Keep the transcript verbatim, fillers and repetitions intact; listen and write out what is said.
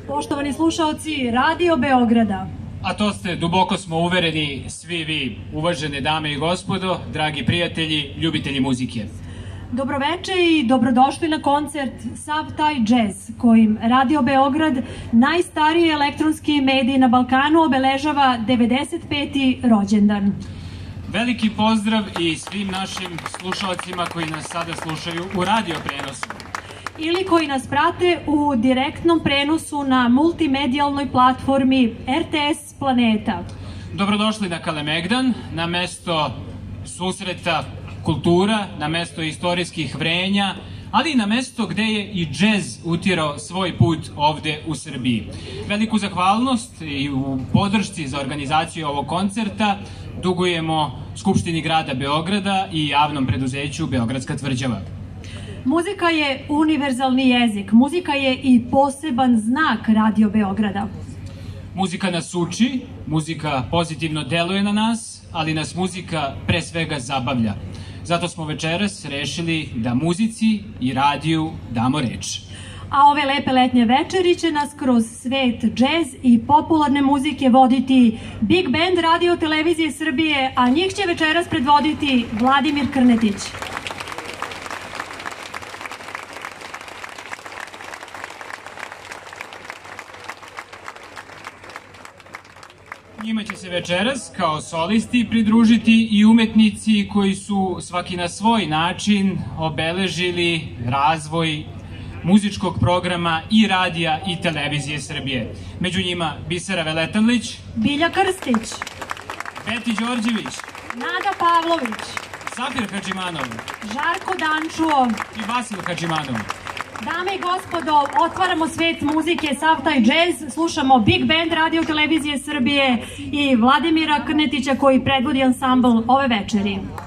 Poštovani slušaoci Radio Beograda. A to ste, duboko smo uvereni, svi vi, uvažene dame i gospodo, dragi prijatelji, ljubitelji muzike. Dobroveče i dobrodošli na koncert Sav taj džez, kojim Radio Beograd, najstariji elektronski medij na Balkanu, obeležava devedeset peti rođendan. Veliki pozdrav i svim našim slušalcima koji nas sada slušaju u radio prenosu. Ili koji nas prate u direktnom prenosu na multimedijalnoj platformi R T S Planeta. Dobrodošli na Kalemegdan, na mesto susreta kultura, na mesto istorijskih vrenja, ali i na mesto gde je i džez utirao svoj put ovde u Srbiji. Veliku zahvalnost i u podršci za organizaciju ovog koncerta dugujemo Skupštini grada Beograda i javnom preduzeću Beogradska tvrđava. Muzika je univerzalni jezik, muzika je i poseban znak Radio Beograda. Muzika nas uči, muzika pozitivno deluje na nas, ali nas muzika pre svega zabavlja. Zato smo večeras rešili da muzici i radiju damo reč. A ove lepe letnje večeri će nas kroz svet džez i popularne muzike voditi Big Band Radio Televizije Srbije, a njih će večeras predvoditi Vladimir Krnetić. Njima će se večeras kao solisti pridružiti i umetnici koji su svaki na svoj način obeležili razvoj muzičkog programa i radija i televizije Srbije. Među njima Bisera Veletanlić, Bilja Krstić, Beti Đorđević, Nada Pavlović, Safir Hadžimanov, Žarko Dančuo i Vasil Hadžimanov. Dame i gospodo, otvaramo svet muzike, sav taj džez, slušamo Big Band Radio Televizije Srbije i Vladimira Krnetića koji predvodi ansambl ove večeri.